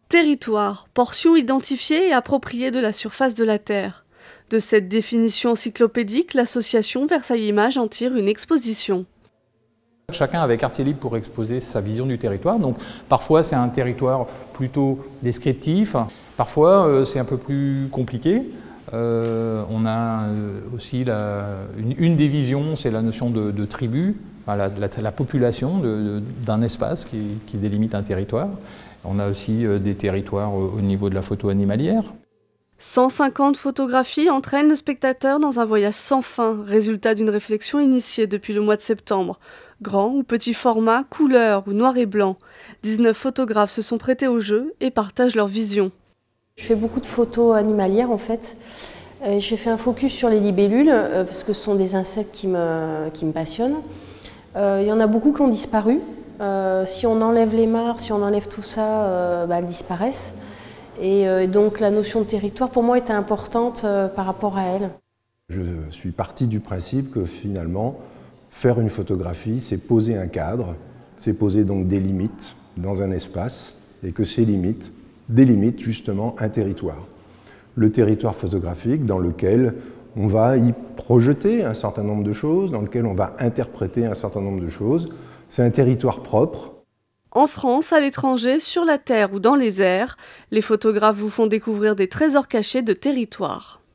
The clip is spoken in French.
Territoire, portion identifiée et appropriée de la surface de la Terre. De cette définition encyclopédique, l'association Versailles Images en tire une exposition. Chacun avait carte libre pour exposer sa vision du territoire. Donc parfois c'est un territoire plutôt descriptif, parfois c'est un peu plus compliqué. On a aussi une des visions, c'est la notion de tribu, enfin, la population d'un espace qui délimite un territoire. On a aussi des territoires au niveau de la photo animalière. 150 photographies entraînent le spectateur dans un voyage sans fin, résultat d'une réflexion initiée depuis le mois de septembre. Grand ou petit format, couleur ou noir et blanc. 19 photographes se sont prêtés au jeu et partagent leur vision. Je fais beaucoup de photos animalières en fait. J'ai fait un focus sur les libellules parce que ce sont des insectes qui me passionnent. Il y en a beaucoup qui ont disparu. Si on enlève les mares, si on enlève tout ça, elles disparaissent. Et donc la notion de territoire pour moi était importante par rapport à elles. Je suis parti du principe que finalement, faire une photographie, c'est poser un cadre, c'est poser donc des limites dans un espace et que ces limites délimitent justement un territoire. Le territoire photographique dans lequel on va y projeter un certain nombre de choses, dans lequel on va interpréter un certain nombre de choses. C'est un territoire propre. En France, à l'étranger, sur la terre ou dans les airs, les photographes vous font découvrir des trésors cachés de territoire.